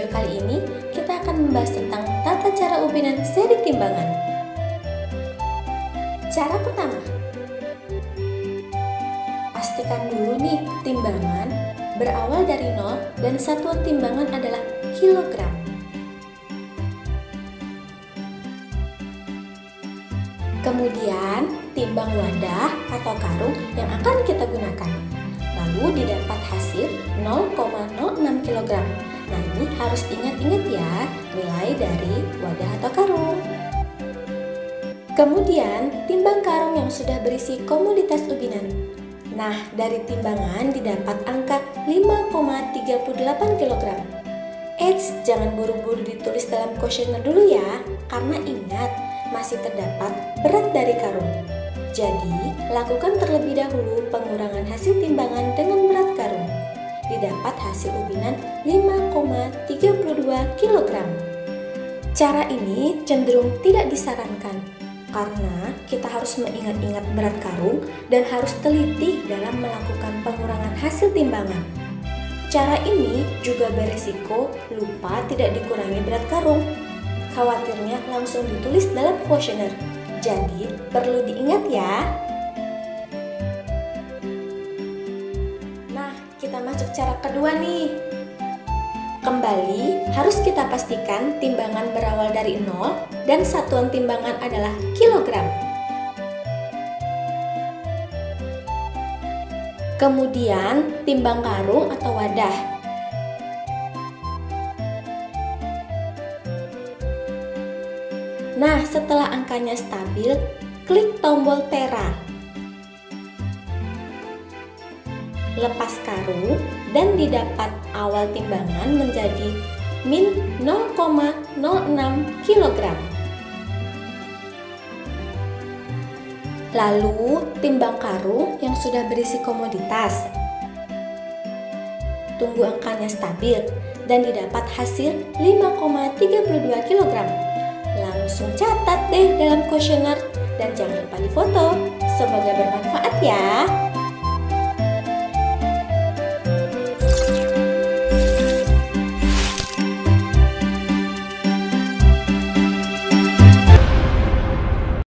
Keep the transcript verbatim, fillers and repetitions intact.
kali ini kita akan membahas tentang tata cara ubinan seri timbangan. Cara pertama, pastikan dulu nih timbangan berawal dari nol dan satuan timbangan adalah kilogram. Kemudian timbang wadah atau karung yang akan kita gunakan. Lalu didapat hasil nol koma nol enam kilogram. Nah, ini harus ingat-ingat ya nilai dari wadah atau karung. Kemudian timbang karung yang sudah berisi komoditas ubinan. Nah, dari timbangan didapat angka lima koma tiga delapan kilogram. Eits, jangan buru-buru ditulis dalam kuesioner dulu ya, karena ingat masih terdapat berat dari karung. Jadi, lakukan terlebih dahulu pengurangan hasil timbangan dengan berat karung. Didapat hasil ubinan lima koma tiga dua kilogram. Cara ini cenderung tidak disarankan karena kita harus mengingat-ingat berat karung dan harus teliti dalam melakukan pengurangan hasil timbangan. Cara ini juga beresiko lupa tidak dikurangi berat karung. Khawatirnya langsung ditulis dalam kuesioner. Jadi, perlu diingat ya. Nah, kita masuk cara kedua nih. Kembali, harus kita pastikan timbangan berawal dari nol dan satuan timbangan adalah kilogram. Kemudian, timbang karung atau wadah. Nah, setelah angkanya stabil, klik tombol tera. Lepas karung dan didapat awal timbangan menjadi min nol koma nol enam kilogram. Lalu, timbang karung yang sudah berisi komoditas. Tunggu angkanya stabil dan didapat hasil lima koma tiga dua kilogram. Langsung catat deh dalam kuesioner dan jangan lupa difoto. Semoga bermanfaat ya.